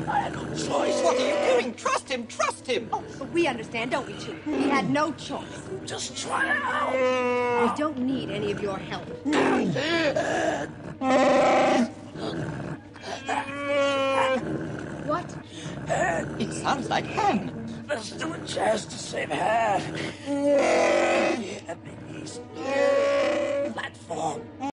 I had no choice. What are you doing? Trust him, trust him. Oh, but we understand, don't we, Chief? He had no choice. Just try it out. We don't need any of your help. What? It sounds like Han. Let's do a chest to save Han. At the east platform.